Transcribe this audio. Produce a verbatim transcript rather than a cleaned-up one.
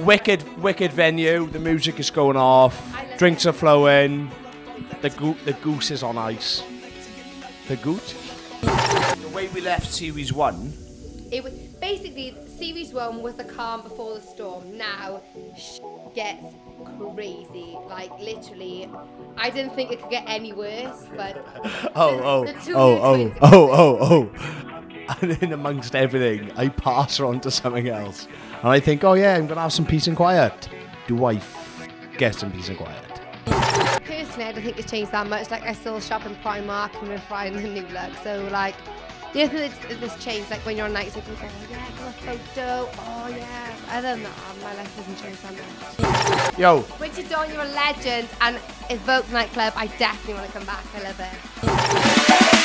wicked, wicked venue. The music is going off. Drinks are flowing. The go the goose is on ice. The goose. The way we left series one. It was basically series one was the calm before the storm. Now sh gets crazy. Like literally, I didn't think it could get any worse. But oh, oh, the, the two oh, new oh, twins oh, oh, oh. And in amongst everything, I pass her on to something else, and I think, oh yeah, I'm gonna have some peace and quiet. Do I f get some peace and quiet? Personally, I don't think it's changed that much. Like I still shop in Primark and we're finding a new look. So like. The other thing that's, that's changed, like when you're on nights, like, you go, oh, yeah, got a photo, oh yeah. Other than that, my life hasn't changed that much. Yo. Richard Dawn, you're a legend, and Evoke nightclub, I definitely want to come back. I love it.